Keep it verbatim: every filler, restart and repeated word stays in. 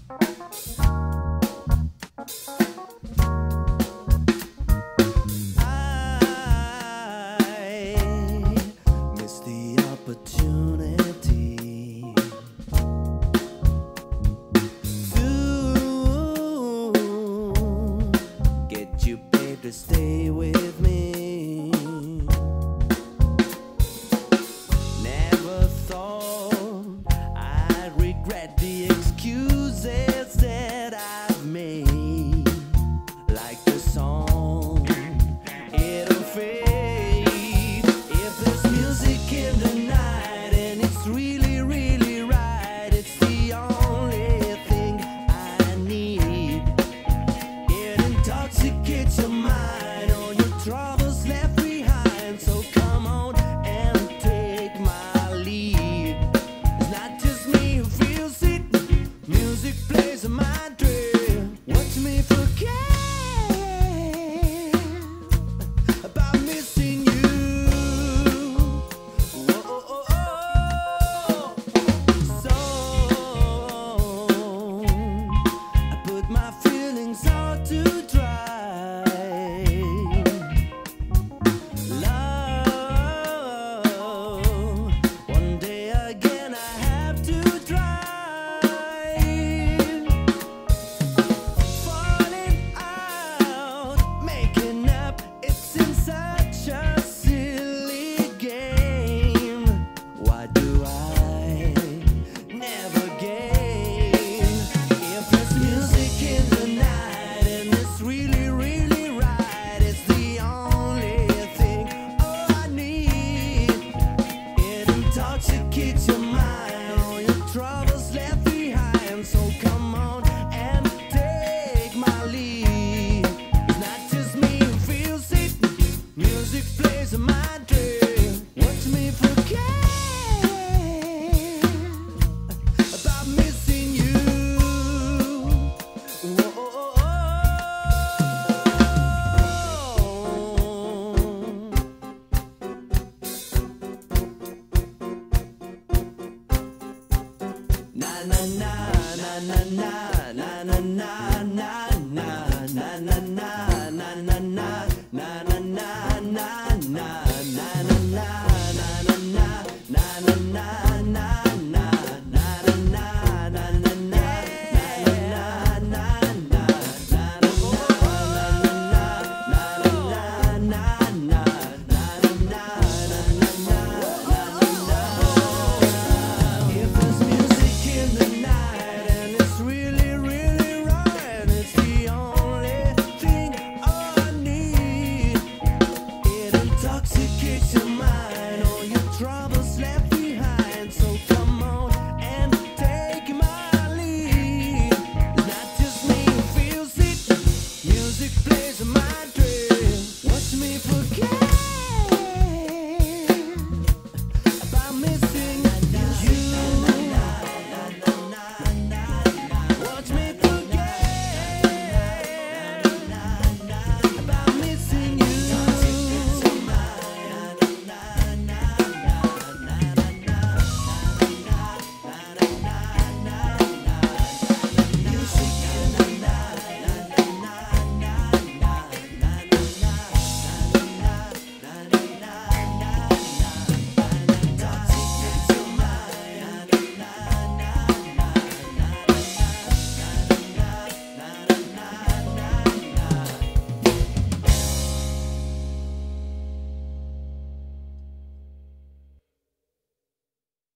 Miss the opportunity to get you, babe, to stay with me. Never thought I'd regret the excuses that I've made, like the song, it'll fade. If there's music in the night and it's really, really right, it's the only thing I need. It intoxicates your mind, all your troubles left behind. So come on and take my lead. It's not just me who feels it. Music plays in my dream. Watch me forget about missing you. Whoa, so I put my feelings out to dry. Love, one day again I have to try. Falling out, making up, it seems such a silly game. Why do I never gain? If there's music in the night and it's really, really right, it's the only thing, oh, I need. It intoxicates your mind, all your troubles left behind. So come on and take my lead. It's not just me who feels it. Music plays in my dream. Watch me forget about missing you. Whoa. Na na na na na na.